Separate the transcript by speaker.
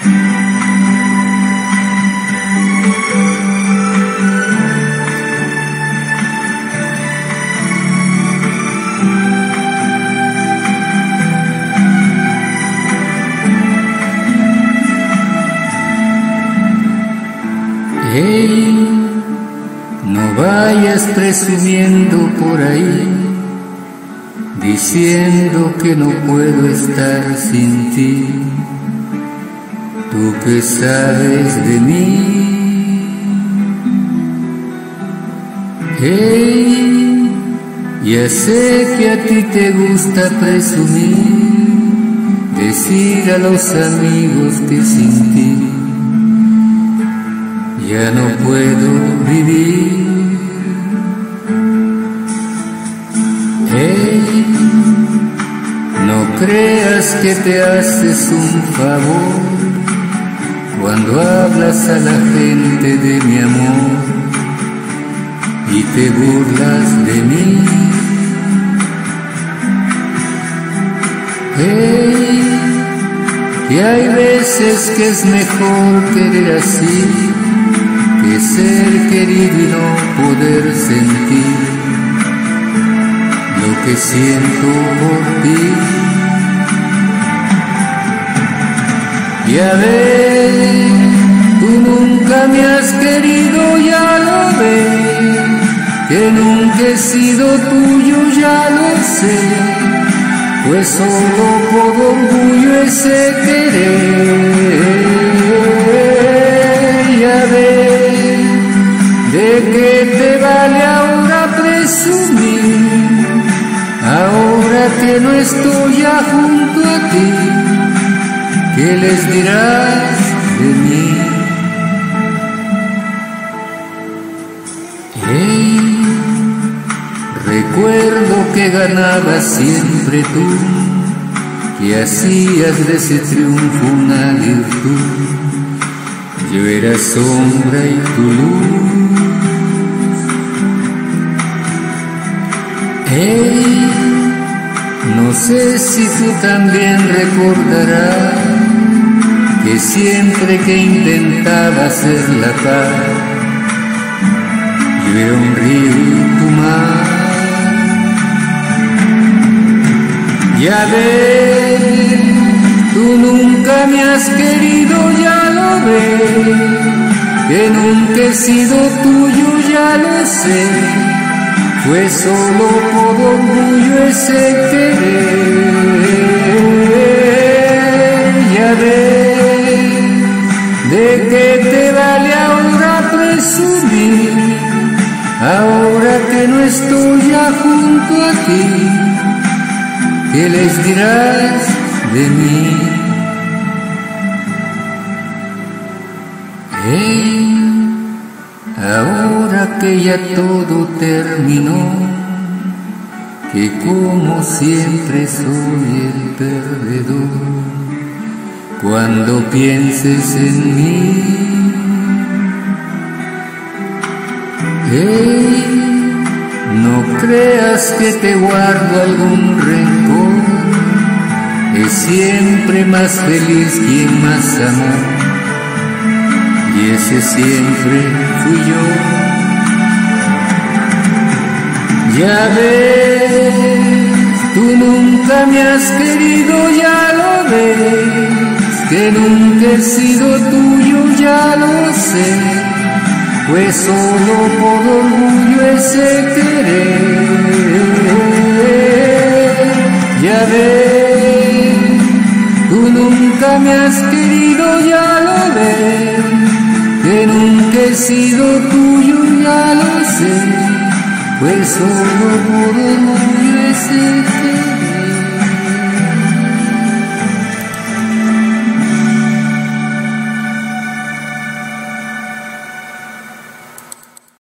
Speaker 1: Hey, no vayas presumiendo por ahí, diciendo que no puedo estar sin ti. Tú que sabes de mí. Hey, ya sé que a ti te gusta presumir, decir a los amigos que sin ti ya no puedo vivir. Hey, no creas que te haces un favor cuando hablas a la gente de mi amor y te burlas de mí. Hey, que hay veces que es mejor querer así que ser querido y no poder sentir lo que siento por ti. Ya ves, tú nunca me has querido, ya lo ves, que nunca he sido tuyo, ya lo sé, pues solo por orgullo ese querer. Ya ves, ¿de qué te vale ahora presumir? Ahora que no estoy ya junto a ti, ¿qué les dirás de mí? Hey, recuerdo que ganabas siempre tú, que hacías de ese triunfo una virtud. Yo era sombra y tu luz. Hey, no sé si tú también recordarás que siempre que intentaba hacer la paz, yo era un río y tu mar. Ya ves, tú nunca me has querido, ya lo ves, que nunca he sido tuyo, ya lo sé, fue solo por orgullo ese querer. Ya ves, ¿de qué te vale ahora presumir? Ahora que no estoy ya junto a ti, ¿qué les dirás de mí? Hey, ahora que ya todo terminó, que como siempre soy el perdedor, cuando pienses en mí. Hey, no creas que te guardo algún rencor, es siempre más feliz quien más amó, y ese siempre fui yo. Ya ves, tú nunca me has querido, ya lo ves, que nunca he sido tuyo, ya lo sé, pues solo por orgullo ese querer. Ya ves, tú nunca me has querido, ya lo ves, que nunca he sido tuyo, ya lo sé, pues solo por orgullo ese querer.